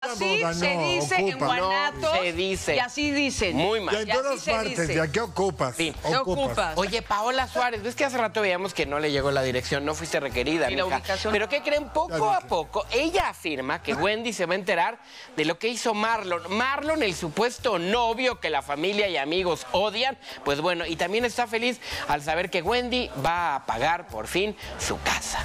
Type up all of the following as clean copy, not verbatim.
Así boda, se no, dice en ocupa. Guanatos. No se dice. Y así dicen. Muy mal. Ya en Y así todas se partes, dice. ¿ya qué ocupas? Sí. ¿Qué ocupas? Oye, Paola Suárez, ves que hace rato veíamos que no le llegó la dirección, no fuiste requerida, Y la mija. ubicación. Pero ¿qué creen? Poco a poco, ella afirma que Wendy se va a enterar de lo que hizo Marlon. Marlon, el supuesto novio que la familia y amigos odian, pues bueno, y también está feliz al saber que Wendy va a pagar por fin su casa.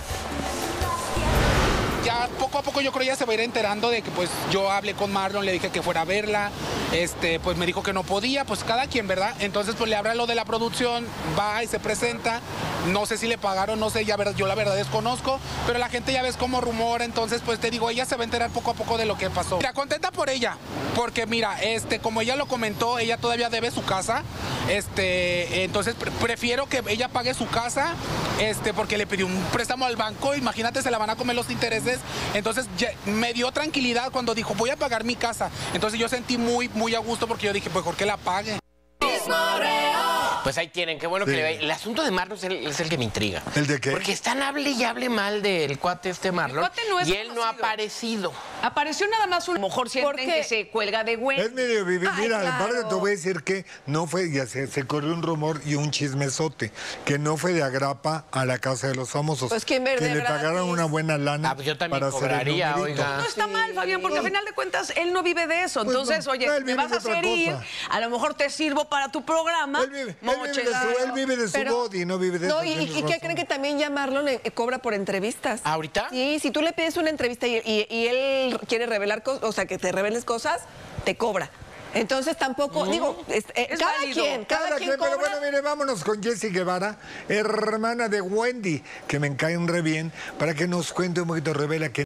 Ya poco a poco yo creo ya se va a ir enterando de que pues yo hablé con Marlon, le dije que fuera a verla, pues me dijo que no podía, pues cada quien, ¿verdad? Entonces pues le habla lo de la producción, va y se presenta, no sé si le pagaron, no sé, ya yo la verdad desconozco, pero la gente ya ves como rumora, entonces pues te digo, ella se va a enterar poco a poco de lo que pasó. Mira, contenta por ella, porque mira, como ella lo comentó, ella todavía debe su casa, entonces prefiero que ella pague su casa, porque le pidió un préstamo al banco, imagínate, se la van a comer los intereses. Entonces me dio tranquilidad cuando dijo, voy a pagar mi casa. Entonces yo sentí muy a gusto porque yo dije, pues mejor que la pague. Pues ahí tienen, qué bueno que le vaya. El asunto de Marlon es el que me intriga. ¿El de qué? Porque están hable y hable mal del cuate Marlon. El cuate no es y él no ha conocido. aparecido. Apareció nada más un... A lo mejor sienten que se cuelga de Wendy. Es medio vivir. Mira, claro. aparte te voy a decir que no fue, ya se corrió un rumor y un chismesote, que no fue de agrapa a la casa de los famosos. Pues, ¿quién ve que de le gratis? pagaron una buena lana. Ah, pues yo también para hacer el cobraría, numerito. oiga. No está mal, Fabián, porque al final de cuentas él no vive de eso. Pues Entonces, no, oye, él te vive vas de a otra hacer ir, cosa. a lo mejor te sirvo para tu programa. Él vive de su Pero- body, no vive de No, eso, ¿y tienes qué razón. creen que también ya Marlon cobra por entrevistas? ¿Ahorita? Sí, si tú le pides una entrevista y él quiere revelar cosas, o sea, que te reveles cosas, te cobra. Entonces tampoco, digo, cada válido. quien, Cada quien, cobra. pero bueno, mire, vámonos con Jessie Guevara, hermana de Wendy, que me caen re bien, para que nos cuente un poquito, revela que